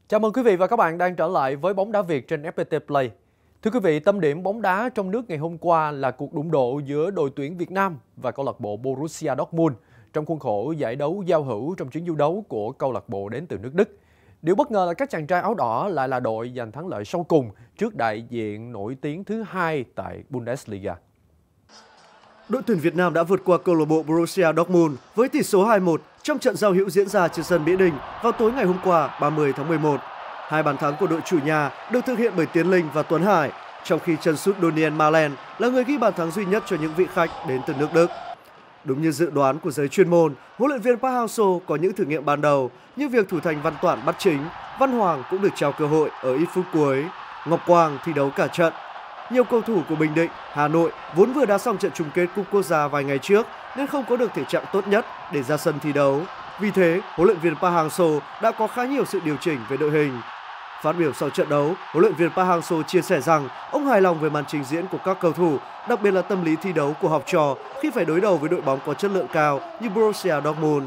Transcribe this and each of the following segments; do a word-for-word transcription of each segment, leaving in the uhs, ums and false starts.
Chào mừng quý vị và các bạn đang trở lại với Bóng đá Việt trên ép pê tê Play. Thưa quý vị, tâm điểm bóng đá trong nước ngày hôm qua là cuộc đụng độ giữa đội tuyển Việt Nam và câu lạc bộ Borussia Dortmund trong khuôn khổ giải đấu giao hữu trong chuyến du đấu của câu lạc bộ đến từ nước Đức. Điều bất ngờ là các chàng trai áo đỏ lại là đội giành thắng lợi sau cùng trước đại diện nổi tiếng thứ hai tại Bundesliga. Đội tuyển Việt Nam đã vượt qua câu lạc bộ Borussia Dortmund với tỷ số hai một trong trận giao hữu diễn ra trên sân Mỹ Đình vào tối ngày hôm qua ba mươi tháng mười một. Hai bàn thắng của đội chủ nhà được thực hiện bởi Tiến Linh và Tuấn Hải, trong khi chân sút Daniel Malen là người ghi bàn thắng duy nhất cho những vị khách đến từ nước Đức. Đúng như dự đoán của giới chuyên môn, huấn luyện viên Park Hang-seo có những thử nghiệm ban đầu, như việc thủ thành Văn Toản bắt chính, Văn Hoàng cũng được trao cơ hội ở ít phút cuối, Ngọc Quang thi đấu cả trận. Nhiều cầu thủ của Bình Định, Hà Nội vốn vừa đá xong trận chung kết Cúp Quốc gia vài ngày trước nên không có được thể trạng tốt nhất để ra sân thi đấu. Vì thế, huấn luyện viên Park Hang-seo đã có khá nhiều sự điều chỉnh về đội hình. Phát biểu sau trận đấu, huấn luyện viên Park Hang-seo chia sẻ rằng ông hài lòng về màn trình diễn của các cầu thủ, đặc biệt là tâm lý thi đấu của học trò khi phải đối đầu với đội bóng có chất lượng cao như Borussia Dortmund.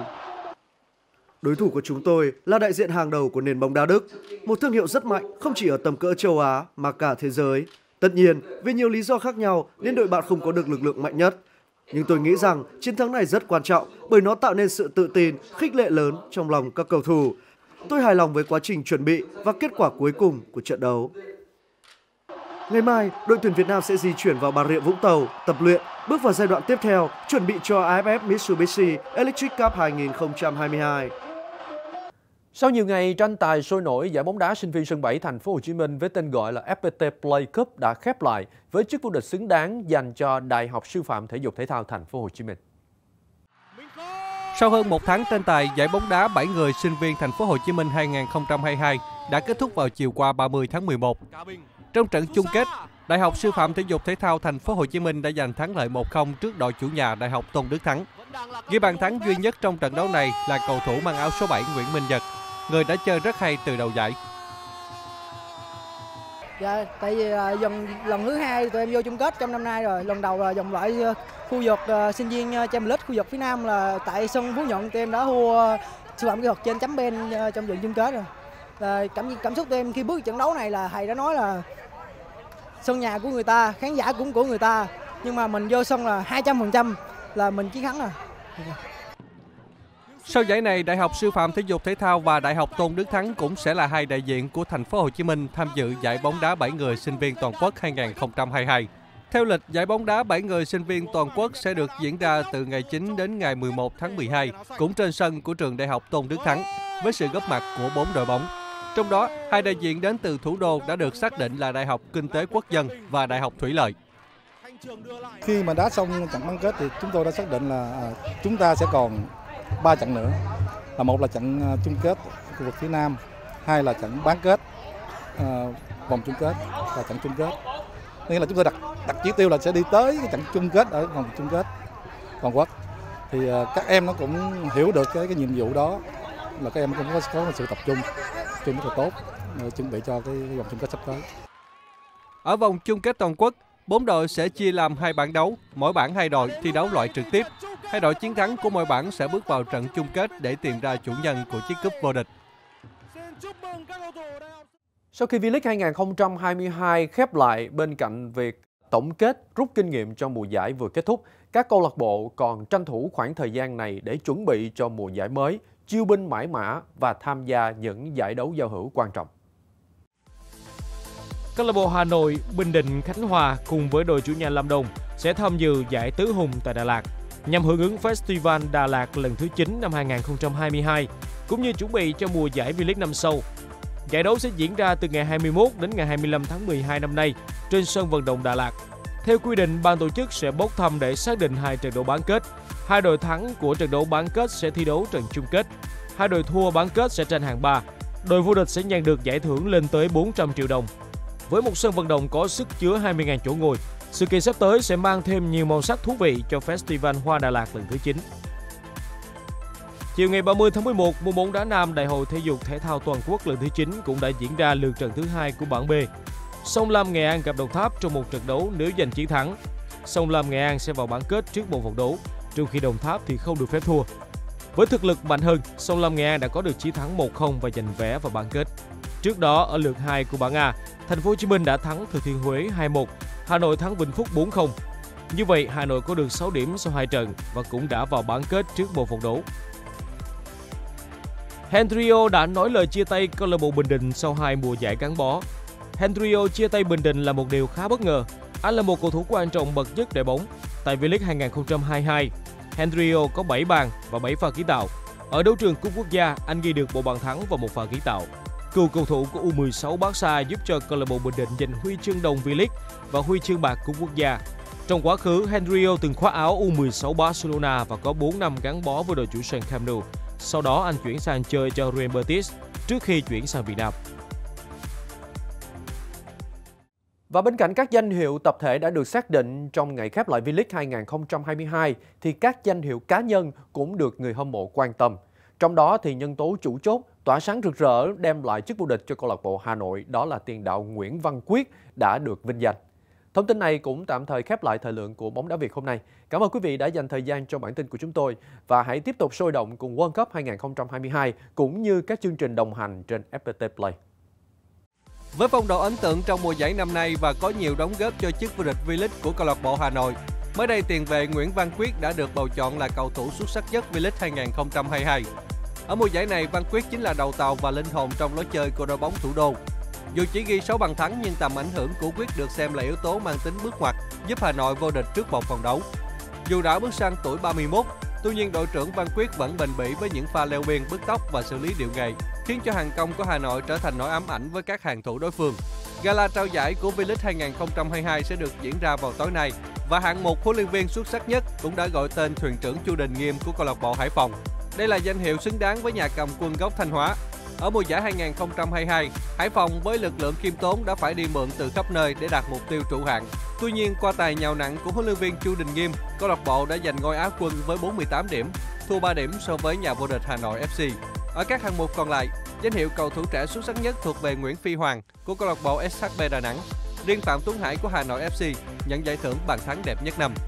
Đối thủ của chúng tôi là đại diện hàng đầu của nền bóng đá Đức, một thương hiệu rất mạnh không chỉ ở tầm cỡ châu Á mà cả thế giới. Tất nhiên, vì nhiều lý do khác nhau nên đội bạn không có được lực lượng mạnh nhất. Nhưng tôi nghĩ rằng chiến thắng này rất quan trọng bởi nó tạo nên sự tự tin, khích lệ lớn trong lòng các cầu thủ. Tôi hài lòng với quá trình chuẩn bị và kết quả cuối cùng của trận đấu. Ngày mai, đội tuyển Việt Nam sẽ di chuyển vào Bà Rịa Vũng Tàu, tập luyện, bước vào giai đoạn tiếp theo, chuẩn bị cho a ép ép Mitsubishi Electric Cup hai nghìn không trăm hai mươi hai. Sau nhiều ngày tranh tài sôi nổi, giải bóng đá sinh viên sân bảy Thành phố Hồ Chí Minh với tên gọi là ép pê tê Play Cup đã khép lại với chức vô địch xứng đáng dành cho Đại học Sư phạm Thể dục Thể thao Thành phố Hồ Chí Minh. Sau hơn một tháng tranh tài, giải bóng đá bảy người sinh viên Thành phố Hồ Chí Minh hai nghìn không trăm hai mươi hai đã kết thúc vào chiều qua ba mươi tháng mười một. Trong trận chung kết, Đại học Sư phạm Thể dục Thể thao Thành phố Hồ Chí Minh đã giành thắng lợi một không trước đội chủ nhà Đại học Tôn Đức Thắng. Ghi bàn thắng duy nhất trong trận đấu này là cầu thủ mang áo số bảy Nguyễn Minh Nhật, người đã chơi rất hay từ đầu giải. Dạ, tại vì là dần lần thứ hai tụi em vô chung kết trong năm nay rồi. Lần đầu là vòng loại khu vực uh, sinh viên Champions League khu vực phía Nam là tại sân Phú Nhuận, tụi em đã thua uh, sư phạm kỹ thuật trên chấm bên uh, trong trận chung kết rồi. Là cảm cảm xúc tụi em khi bước trận đấu này là thầy đã nói là sân nhà của người ta, khán giả cũng của người ta, nhưng mà mình vô sân là hai trăm phần trăm là mình chiến thắng rồi. Sau giải này, Đại học Sư phạm Thể dục Thể thao và Đại học Tôn Đức Thắng cũng sẽ là hai đại diện của Thành phố Hồ Chí Minh tham dự giải bóng đá bảy người sinh viên toàn quốc hai nghìn không trăm hai mươi hai. Theo lịch, giải bóng đá bảy người sinh viên toàn quốc sẽ được diễn ra từ ngày chín đến ngày mười một tháng mười hai, cũng trên sân của trường Đại học Tôn Đức Thắng, với sự góp mặt của bốn đội bóng. Trong đó, hai đại diện đến từ thủ đô đã được xác định là Đại học Kinh tế Quốc dân và Đại học Thủy lợi. Khi mà đá xong trận bán kết thì chúng tôi đã xác định là chúng ta sẽ còn ba trận nữa, là một là trận chung kết khu vực phía Nam, hai là trận bán kết uh, vòng chung kết và trận chung kết. Nghĩa là chúng tôi đặt đặt chỉ tiêu là sẽ đi tới cái trận chung kết ở vòng chung kết toàn quốc. Thì uh, các em nó cũng hiểu được cái cái nhiệm vụ đó, là các em cũng có, có sự tập trung chung rất là tốt để chuẩn bị cho cái, cái vòng chung kết sắp tới. Ở vòng chung kết toàn quốc, bốn đội sẽ chia làm hai bảng đấu, mỗi bảng hai đội thi đấu loại trực tiếp. Hai đội chiến thắng của mỗi bảng sẽ bước vào trận chung kết để tìm ra chủ nhân của chiếc cúp vô địch. Sau khi V-League hai nghìn không trăm hai mươi hai khép lại, bên cạnh việc tổng kết rút kinh nghiệm cho mùa giải vừa kết thúc, các câu lạc bộ còn tranh thủ khoảng thời gian này để chuẩn bị cho mùa giải mới, chiêu binh mãi mã và tham gia những giải đấu giao hữu quan trọng. Câu lạc bộ Hà Nội, Bình Định, Khánh Hòa cùng với đội chủ nhà Lâm Đồng sẽ tham dự giải Tứ Hùng tại Đà Lạt nhằm hưởng ứng Festival Đà Lạt lần thứ chín năm hai nghìn không trăm hai mươi hai, cũng như chuẩn bị cho mùa giải V-League năm sau. Giải đấu sẽ diễn ra từ ngày hai mươi mốt đến ngày hai mươi lăm tháng mười hai năm nay trên sân vận động Đà Lạt. Theo quy định, ban tổ chức sẽ bốc thăm để xác định hai trận đấu bán kết. Hai đội thắng của trận đấu bán kết sẽ thi đấu trận chung kết. Hai đội thua bán kết sẽ tranh hạng ba. Đội vô địch sẽ nhận được giải thưởng lên tới bốn trăm triệu đồng. Với một sân vận động có sức chứa hai mươi nghìn chỗ ngồi, sự kiện sắp tới sẽ mang thêm nhiều màu sắc thú vị cho Festival Hoa Đà Lạt lần thứ chín. Chiều ngày ba mươi tháng mười một, môn bóng đá nam Đại hội Thể dục Thể thao Toàn quốc lần thứ chín cũng đã diễn ra lượt trận thứ hai của bảng B. Sông Lam Nghệ An gặp Đồng Tháp trong một trận đấu nếu giành chiến thắng. Sông Lam Nghệ An sẽ vào bán kết trước một vòng đấu, trong khi Đồng Tháp thì không được phép thua. Với thực lực mạnh hơn, Sông Lam Nghệ An đã có được chiến thắng một không và giành vé vào bán kết. Trước đó ở lượt hai của bảng A, Thành phố Hồ Chí Minh đã thắng Thừa Thiên Huế hai một, Hà Nội thắng Vĩnh Phúc bốn không. Như vậy, Hà Nội có được sáu điểm sau hai trận và cũng đã vào bán kết trước Bộ Phận đấu. Hendrio đã nói lời chia tay câu lạc bộ Bình Định sau hai mùa giải gắn bó. Hendrio chia tay Bình Định là một điều khá bất ngờ. Anh là một cầu thủ quan trọng bậc nhất đội bóng. Tại V-League hai không hai hai, Hendrio có bảy bàn và bảy pha kiến tạo. Ở đấu trường cúp quốc gia, anh ghi được một bàn thắng và một pha kiến tạo. Cựu cầu thủ của U mười sáu Barca giúp cho câu lạc bộ Bình Định giành huy chương đồng V-League và huy chương bạc cúp quốc gia. Trong quá khứ, Hendrio từng khoác áo U mười sáu Barcelona và có bốn năm gắn bó với đội chủ sân Camp Nou. Sau đó anh chuyển sang chơi cho Real Betis trước khi chuyển sang Việt Nam. Và bên cạnh các danh hiệu tập thể đã được xác định trong ngày khép lại V-League hai không hai hai, thì các danh hiệu cá nhân cũng được người hâm mộ quan tâm. Trong đó thì nhân tố chủ chốt, tỏa sáng rực rỡ đem lại chức vô địch cho câu lạc bộ Hà Nội, đó là tiền đạo Nguyễn Văn Quyết đã được vinh danh. Thông tin này cũng tạm thời khép lại thời lượng của Bóng đá Việt hôm nay. Cảm ơn quý vị đã dành thời gian cho bản tin của chúng tôi và hãy tiếp tục sôi động cùng World Cup hai không hai hai cũng như các chương trình đồng hành trên ép pê tê Play. Với phong độ ấn tượng trong mùa giải năm nay và có nhiều đóng góp cho chức vô địch V-League của câu lạc bộ Hà Nội, mới đây tiền vệ Nguyễn Văn Quyết đã được bầu chọn là cầu thủ xuất sắc nhất V-League hai không hai hai. Ở mùa giải này, Văn Quyết chính là đầu tàu và linh hồn trong lối chơi của đội bóng thủ đô. Dù chỉ ghi sáu bàn thắng nhưng tầm ảnh hưởng của Quyết được xem là yếu tố mang tính bước ngoặt giúp Hà Nội vô địch trước một vòng đấu. Dù đã bước sang tuổi ba mươi mốt, tuy nhiên đội trưởng Văn Quyết vẫn bền bỉ với những pha leo biên, bứt tốc và xử lý điệu nghệ, khiến cho hàng công của Hà Nội trở thành nỗi ám ảnh với các hàng thủ đối phương. Gala trao giải của V-League hai không hai hai sẽ được diễn ra vào tối nay và hạng mục huấn luyện viên xuất sắc nhất cũng đã gọi tên thuyền trưởng Chu Đình Nghiêm của câu lạc bộ Hải Phòng. Đây là danh hiệu xứng đáng với nhà cầm quân gốc Thanh Hóa. Ở mùa giải hai không hai hai, Hải Phòng với lực lượng khiêm tốn đã phải đi mượn từ khắp nơi để đạt mục tiêu trụ hạng. Tuy nhiên, qua tài nhào nặng của huấn luyện viên Chu Đình Nghiêm, câu lạc bộ đã giành ngôi Á quân với bốn mươi tám điểm, thua ba điểm so với nhà vô địch Hà Nội ép xê. Ở các hạng mục còn lại, danh hiệu cầu thủ trẻ xuất sắc nhất thuộc về Nguyễn Phi Hoàng của câu lạc bộ ét hát bê Đà Nẵng. Riêng Phạm Tuấn Hải của Hà Nội ép xê nhận giải thưởng bàn thắng đẹp nhất năm.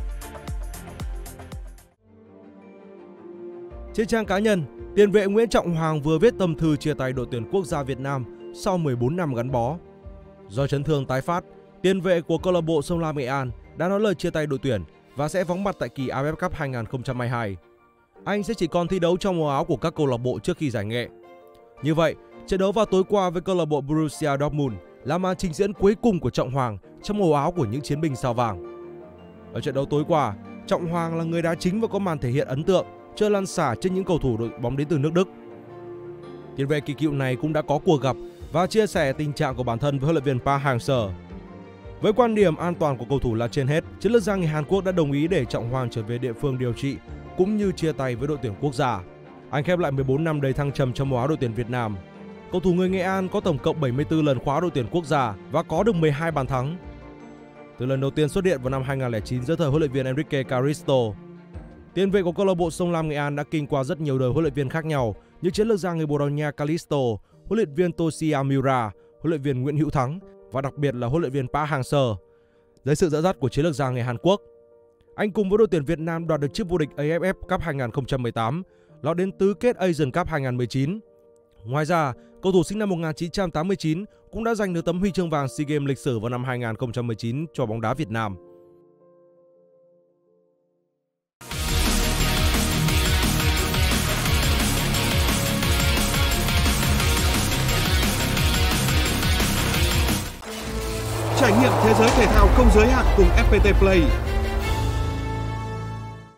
Trên trang cá nhân, tiền vệ Nguyễn Trọng Hoàng vừa viết tâm thư chia tay đội tuyển quốc gia Việt Nam sau mười bốn năm gắn bó. Do chấn thương tái phát, tiền vệ của câu lạc bộ Sông Lam Nghệ An đã nói lời chia tay đội tuyển và sẽ vắng mặt tại kỳ a ép ép Cup hai không hai hai. Anh sẽ chỉ còn thi đấu trong màu áo của các câu lạc bộ trước khi giải nghệ. Như vậy, trận đấu vào tối qua với câu lạc bộ Borussia Dortmund là màn trình diễn cuối cùng của Trọng Hoàng trong màu áo của những chiến binh sao vàng. Ở trận đấu tối qua, Trọng Hoàng là người đá chính và có màn thể hiện ấn tượng, chơi lăn xả trên những cầu thủ đội bóng đến từ nước Đức. Tiền vệ kỳ cựu này cũng đã có cuộc gặp và chia sẻ tình trạng của bản thân với huấn luyện viên Park Hang-seo. Với quan điểm an toàn của cầu thủ là trên hết, chiến lược gia người Hàn Quốc đã đồng ý để Trọng Hoàng trở về địa phương điều trị cũng như chia tay với đội tuyển quốc gia. Anh khép lại mười bốn năm đầy thăng trầm trong màu áo đội tuyển Việt Nam. Cầu thủ người Nghệ An có tổng cộng bảy mươi tư lần khóa đội tuyển quốc gia và có được mười hai bàn thắng. Từ lần đầu tiên xuất hiện vào năm hai không không chín dưới thời huấn luyện viên Enrique Caristo, tiền vệ của câu lạc bộ Sông Lam Nghệ An đã kinh qua rất nhiều đời huấn luyện viên khác nhau như chiến lược gia người Bồ Đào Nha Calisto, huấn luyện viên Toshia Miura, huấn luyện viên Nguyễn Hữu Thắng và đặc biệt là huấn luyện viên Park Hang-seo. Dưới sự dẫn dắt của chiến lược gia người Hàn Quốc, anh cùng với đội tuyển Việt Nam đoạt được chức vô địch a ép ép Cup hai không một tám, lọt đến tứ kết Asian Cup hai không một chín. Ngoài ra, cầu thủ sinh năm một nghìn chín trăm tám mươi chín cũng đã giành được tấm huy chương vàng SEA Games lịch sử vào năm hai không một chín cho bóng đá Việt Nam. Trải nghiệm thế giới thể thao không giới hạn cùng ép pê tê Play.